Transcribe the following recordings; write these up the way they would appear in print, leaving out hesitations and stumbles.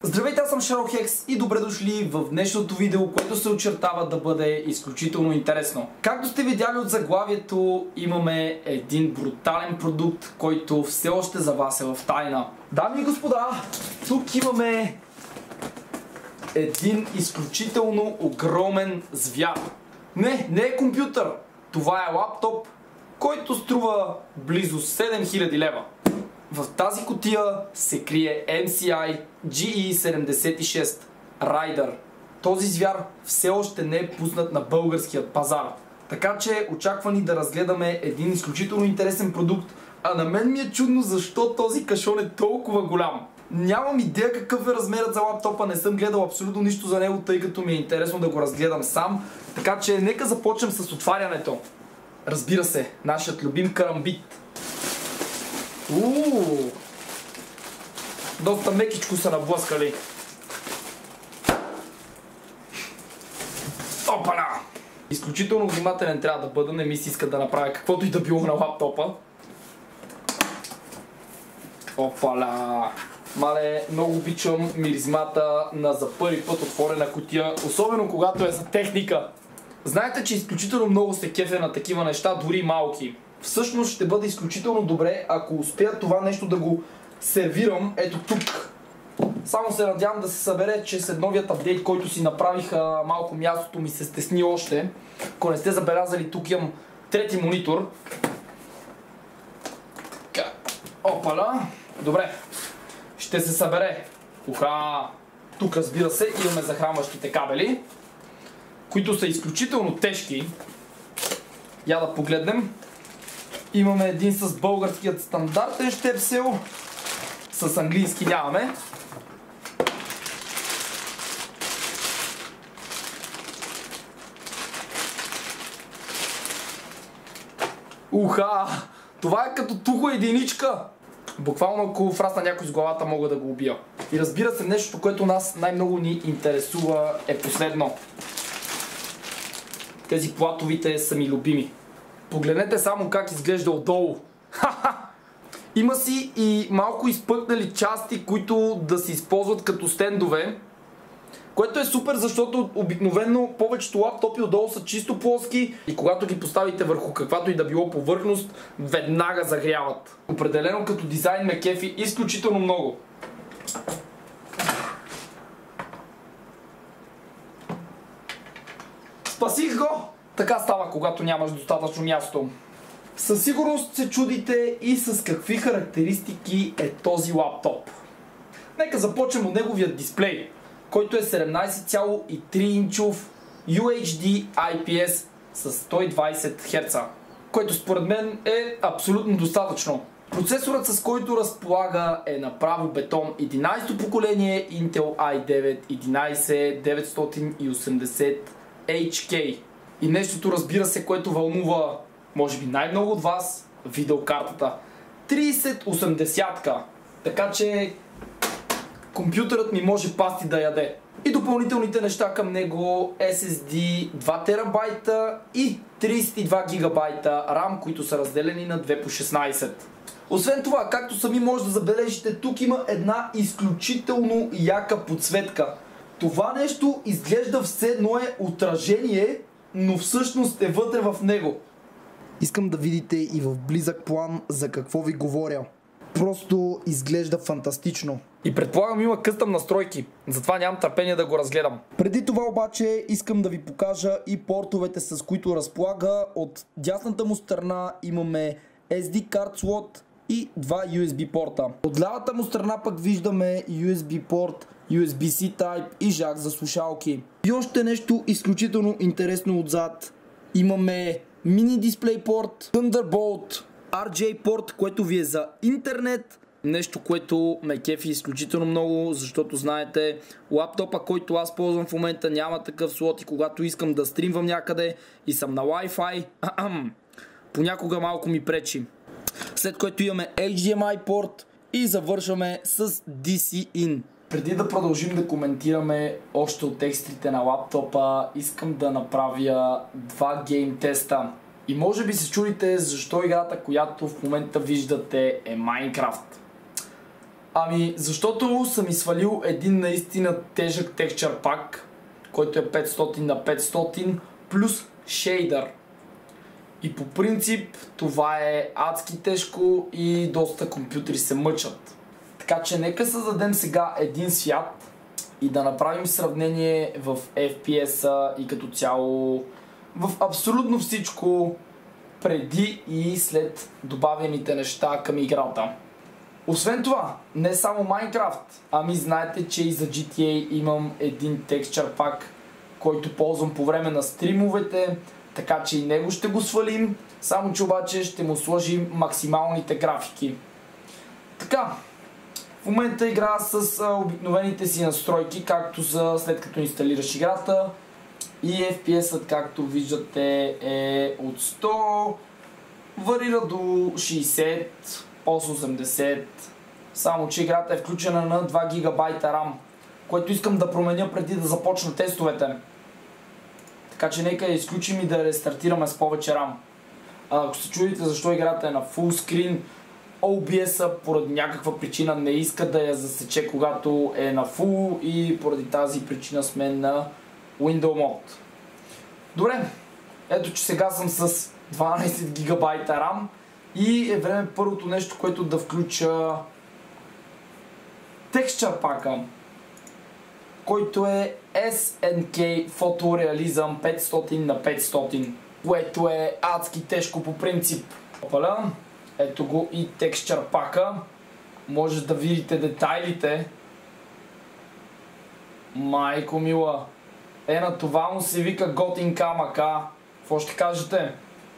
Здравейте, аз съм Шарохекс и добре дошли в днешното видео, което се очертава да бъде изключително интересно. Както сте видяли от заглавието, имаме един брутален продукт, който все още за вас е в тайна. Дами и господа, тук имаме един изключително огромен звяр. Не е компютър, това е лаптоп, който струва близо 7000 лева. В тази кутия се крие MSI GE76 Rider. Този звяр все още не е пуснат на българският пазар. Така че очаква ни да разгледаме един изключително интересен продукт, а на мен ми е чудно защо този кашон е толкова голям. Нямам идея какъв е размерът за лаптопа, не съм гледал абсолютно нищо за него, тъй като ми е интересно да го разгледам сам. Така че нека започнем с отварянето. Разбира се, нашият любим карамбит. Доста мекичко са наблъскали. Опана! Изключително внимателен трябва да бъда, не ми се иска да направя каквото и да било на лаптопа. Опала! Мале, много обичам миризмата на за първи път отворена кутия, особено когато е за техника. Знаете, че изключително много се кефя на такива неща, дори малки. Всъщност ще бъде изключително добре, ако успея това нещо да го сервирам ето тук. Само се надявам да се събере, че след новият апдейт, който си направиха, малко мястото ми се стесни още. Ако не сте забелязали, тук имам трети монитор. Опала! Добре, ще се събере. Тук, разбира се, имаме захранващите кабели, които са изключително тежки. Я да погледнем. Имаме един с българският стандартен щепсел, с английски нямаме. Това е като тухла единичка. Буквално ако фрасна някой с главата, мога да го убия. И разбира се, нещо, което нас най-много ни интересува е последно. Тези платовите са ми любими. Погледнете само как изглежда отдолу. Има си и малко изпъкнали части, които да се използват като стендове, което е супер, защото обикновено повечето лаптопи отдолу са чисто плоски и когато ги поставите върху каквато и да било повърхност, веднага загряват. Определено като дизайн ме кефи изключително много. Спасих го! Така става, когато нямаш достатъчно място. Със сигурност се чудите и с какви характеристики е този лаптоп. Нека започнем от неговия дисплей, който е 17,3 инчов UHD IPS с 120 Hz, което според мен е абсолютно достатъчно. Процесорът, с който разполага, е направо бетон, 11-то поколение Intel i9 11980HK. И нещото, разбира се, което вълнува може би най-много от вас, видеокартата. 3080-ка. Така че компютърът ми може пасти да яде. И допълнителните неща към него: SSD 2 TB и 32 GB RAM, които са разделени на 2 по 16. Освен това, както сами може да забележите, тук има една изключително яка подсветка. Това нещо изглежда все едно е отражение, но всъщност е вътре в него. Искам да видите и в близък план за какво ви говоря. Просто изглежда фантастично. И предполагам има къстъм настройки, затова нямам търпение да го разгледам. Преди това обаче искам да ви покажа и портовете, с които разполага. От дясната му страна имаме SD card slot и два USB порта. От лявата му страна пък виждаме USB порт, USB-C Type и жак за слушалки. И още нещо изключително интересно отзад. Имаме мини дисплей порт, Thunderbolt, RJ порт, което ви е за интернет. Нещо, което ме кефи изключително много, защото знаете, лаптопа, който аз ползвам в момента, няма такъв слот и когато искам да стримвам някъде и съм на Wi-Fi, понякога малко ми пречи. След което имаме HDMI порт и завършваме с DC in. Преди да продължим да коментираме още от екстрите на лаптопа, искам да направя два гейм теста. И може би се чудите защо играта, която в момента виждате, е Minecraft. Ами, защото съм свалил един наистина тежък текстчър пак, който е 500 на 500 плюс шейдър. И по принцип това е адски тежко и доста компютри се мъчат. Така че нека създадем сега един свят и да направим сравнение в FPS-а и като цяло в абсолютно всичко преди и след добавените неща към играта. Освен това, не само Minecraft, ами знаете, че и за GTA имам един текстчър пак, който ползвам по време на стримовете, така че и него ще го свалим, само че обаче ще му сложим максималните графики. Така, в момента играя с обикновените си настройки, както за след като инсталираш играта, и FPS-ът, както виждате, е от 100, варира до 60, 80, само че играта е включена на 2 GB RAM, което искам да променя преди да започна тестовете. Така че нека я изключим и да рестартираме с повече RAM. Ако се чудите защо играта е на full screen, OBS-а поради някаква причина не иска да я засече когато е на full и поради тази причина сме на Window Mode. Добре, ето че сега съм с 12 GB RAM и е време първото нещо, което да включа Texture Pack, който е SNK Photorealism 500 на 500, което е адски тежко по принцип. Опаля, ето го и Texture Pack, може да видите детайлите. Майко мила, на това му се вика готин камък, какво ще кажете?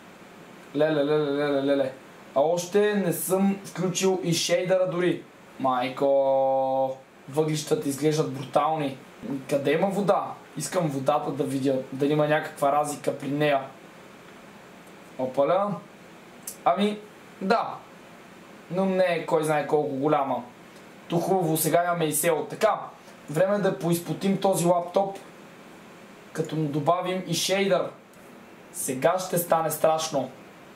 Леле. А още не съм включил и шейдъра дори. Майко, въглищата изглеждат брутални. Къде има вода? Искам водата да видя, дали има някаква разлика при нея. Опаля. Ами, да. Но не е кой знае колко голяма. То хубаво, сега имаме и село. Така, време е да поизпотим този лаптоп, като му добавим и шейдър. Сега ще стане страшно.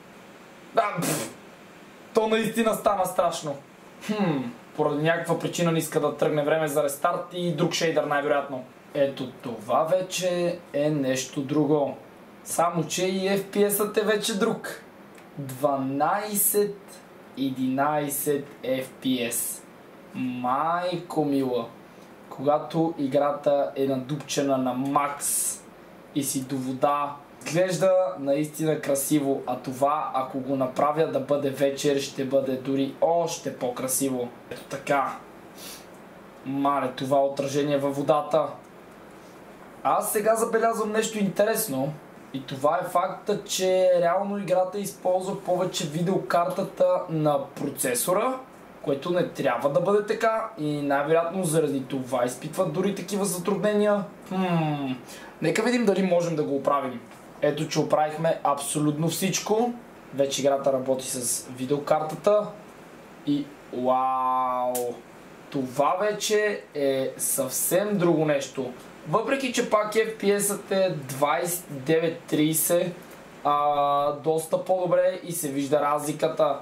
То наистина стана страшно. Поради някаква причина не иска да тръгне време за рестарт и друг шейдър най-вероятно. Ето това вече е нещо друго. Само че и FPS-ът е вече друг. 12-11 FPS. Майко мила. Когато играта е надупчена на макс и си до вода, изглежда наистина красиво, а това, ако го направя да бъде вечер, ще бъде дори още по-красиво. Ето така. Мале, това отражение във водата. Аз сега забелязвам нещо интересно и това е факта, че реално играта използва повече видеокартата на процесора, което не трябва да бъде така и най-вероятно заради това изпитват дори такива затруднения. Нека видим дали можем да го оправим. Ето, че оправихме абсолютно всичко. Вече играта работи с видеокартата и вау! Това вече е съвсем друго нещо. Въпреки, че пак FPS-ът е 29-30, доста по-добре и се вижда разликата.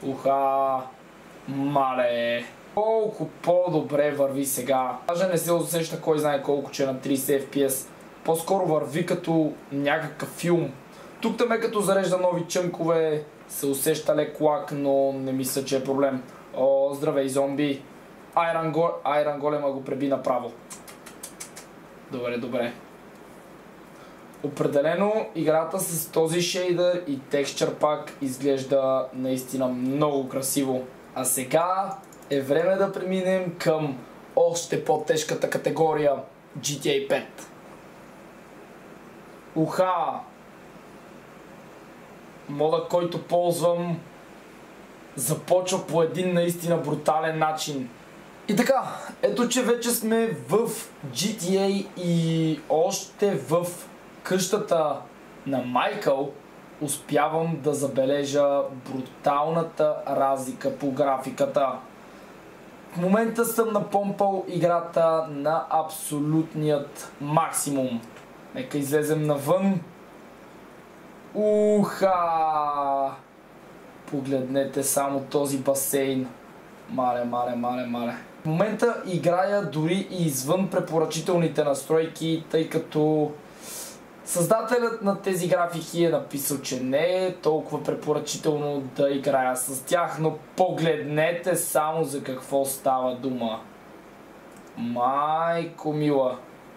Мале! Колко по-добре върви сега. Даже не се усеща кой знае колко, че е на 30 FPS. По-скоро върви като някакъв филм. Тук-там като зарежда нови чънкове, се усеща лек лак, но не мисля, че е проблем. О, здравей, зомби! Айран Голема го преби направо. Добре. Определено играта с този шейдър и текстчър пак изглежда наистина много красиво. А сега е време да преминем към още по-тежката категория GTA 5. Мода, който ползвам, започва по един наистина брутален начин. И така, ето че вече сме в GTA и още в къщата на Майкъл успявам да забележа бруталната разлика по графиката. В момента съм напомпал играта на абсолютният максимум. Нека излезем навън. Погледнете само този басейн. Мале. В момента играя дори и извън препоръчителните настройки, тъй като създателят на тези графики е написал, че не е толкова препоръчително да играя с тях, но погледнете само за какво става дума. Майко мила.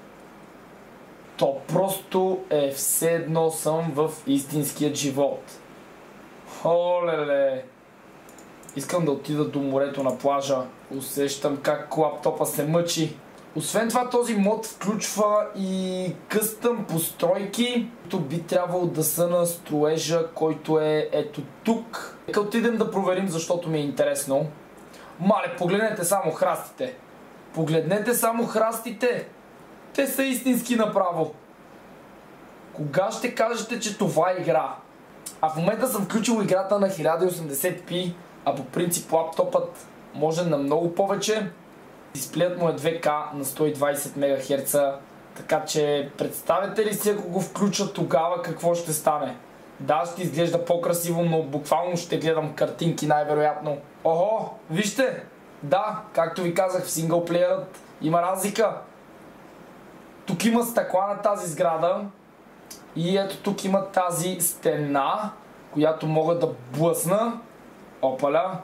То просто е все едно съм в истинският живот. Олеле. Искам да отида до морето на плажа. Усещам как лаптопа се мъчи. Освен това, този мод включва и къстъм постройки, които би трябвало да са на строежа, който е ето тук. Нека отидем да проверим, защото ми е интересно. Мале, погледнете само храстите. Погледнете само храстите. Те са истински направо. Кога ще кажете, че това е игра? А в момента съм включил играта на 1080p, а по принцип лаптопът може на много повече. Дисплеят му е 2К на 120 МГц, така че представете ли си, ако го включа тогава, какво ще стане? Да, ще изглежда по-красиво, но буквално ще гледам картинки най-вероятно. Охо, вижте! Да, както ви казах, в синглплеерът има разлика. Тук има стъкла на тази сграда и ето тук има тази стена, която мога да блъсна. Опаля!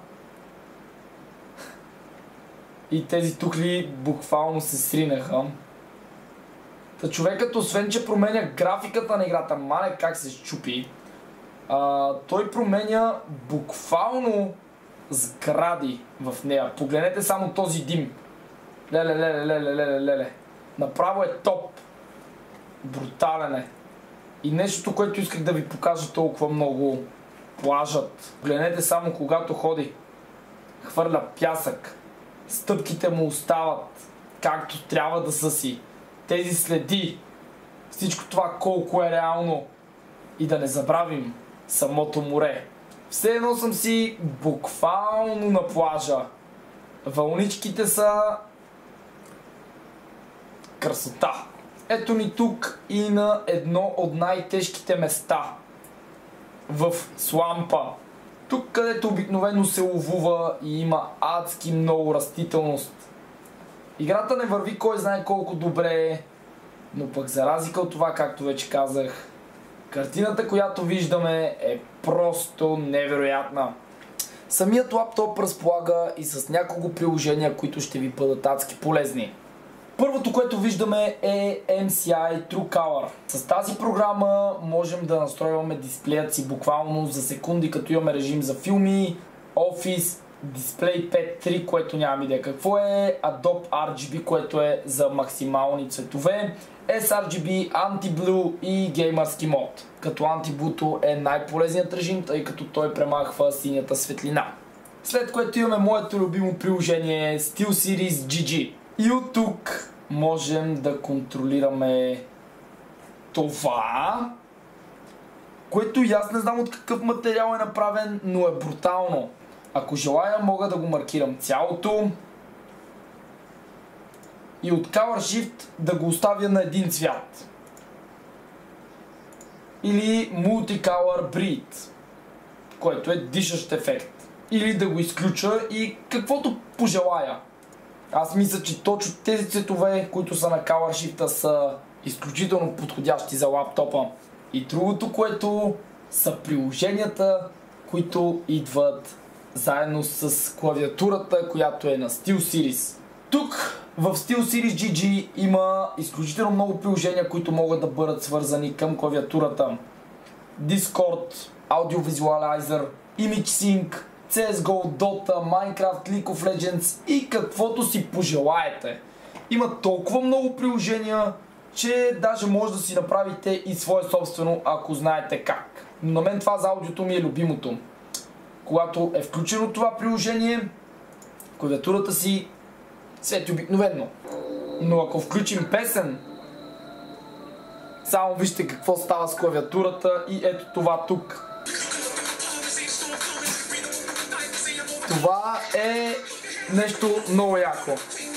И тези тухли буквално се сринаха. Та човекът, освен че променя графиката на играта, мале как се щупи, той променя буквално сгради в нея. Погледнете само този дим. Леле. Направо е топ. Брутален е. И нещото, което исках да ви покажа толкова много. Плажът. Погледнете само когато ходи. Хвърля пясък. Стъпките му остават както трябва да са си. Тези следи. Всичко това колко е реално. И да не забравим самото море. Все едно съм си буквално на плажа. Вълничките са красота. Ето ни тук и на едно от най-тежките места. В слампа. Тук, където обикновено се ловува и има адски много растителност. Играта не върви кой знае колко добре, но пък за разлика от това, както вече казах, картината, която виждаме, е просто невероятна. Самият лаптоп разполага и с няколко приложения, които ще ви бъдат адски полезни. Първото, което виждаме е MCI TrueColor. С тази програма можем да настройваме дисплеят си буквално за секунди, като имаме режим за филми, Office, Display 5.3, което нямам идея какво е, Adobe RGB, което е за максимални цветове, sRGB, Anti-Blue и геймърски мод. Като Anti-Blue е най-полезният режим, тъй като той премахва синята светлина. След което имаме моето любимо приложение SteelSeries GG. И от тук можем да контролираме това, което и аз не знам от какъв материал е направен, но е брутално. Ако желая, мога да го маркирам цялото и от Color Shift да го оставя на един цвят. Или Multicolor Breed, който е дишащ ефект. Или да го изключа и каквото пожелая. Аз мисля, че точно тези цветове, които са на Color Shift, са изключително подходящи за лаптопа. И другото, което са приложенията, които идват заедно с клавиатурата, която е на SteelSeries. Тук в SteelSeries GG има изключително много приложения, които могат да бъдат свързани към клавиатурата. Discord, Audio Visualizer, ImageSync, CSGO, Dota, Minecraft, League of Legends и каквото си пожелаете. Има толкова много приложения, че даже може да си направите и свое собствено, ако знаете как. Но на мен това за аудиото ми е любимото. Когато е включено това приложение, клавиатурата си свети обикновено. Но ако включим песен, само вижте какво става с клавиатурата и ето това тук. Това е нещо много яко.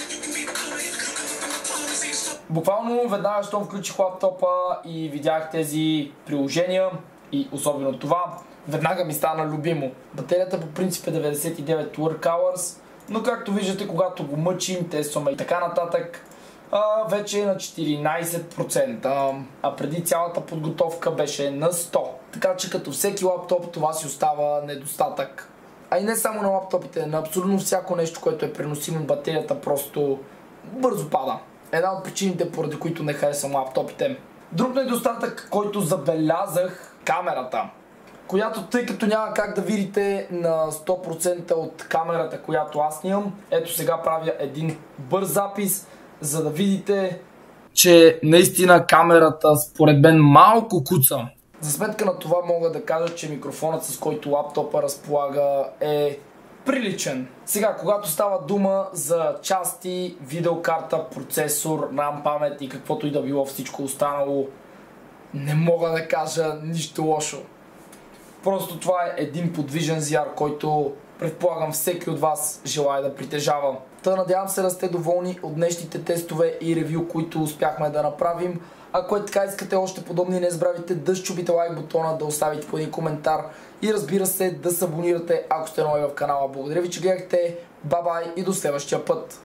Буквално веднага, щом включих лаптопа и видях тези приложения и особено това, веднага ми стана любимо. Батерията по принцип е 99 Word Hours, Но както виждате, когато го мъчим, тестваме и така нататък, вече е на 14%, а преди цялата подготовка беше на 100%. Така че като всеки лаптоп, това си остава недостатък. А и не само на лаптопите, на абсолютно всяко нещо, което е преносимо, батерията просто бързо пада. Една от причините, поради които не харесвам лаптопите. Друг недостатък, който забелязах, камерата, която, тъй като няма как да видите на 100% от камерата, която аз снимам, ето сега правя един бърз запис, за да видите, че наистина камерата според мен малко куца. За сметка на това мога да кажа, че микрофонът, с който лаптопа разполага, е приличен. Сега, когато става дума за части, видеокарта, процесор, RAM памет и каквото и да било всичко останало, не мога да кажа нищо лошо. Просто това е един подвижен ZR, който предполагам всеки от вас желая да притежава. Надявам се да сте доволни от днешните тестове и ревю, които успяхме да направим. Ако е така, искате още подобни, не забравяйте да счупите лайк бутона, да оставите по един коментар и разбира се да се абонирате, ако сте нови в канала. Благодаря ви, че гледахте. Бай-бай и до следващия път!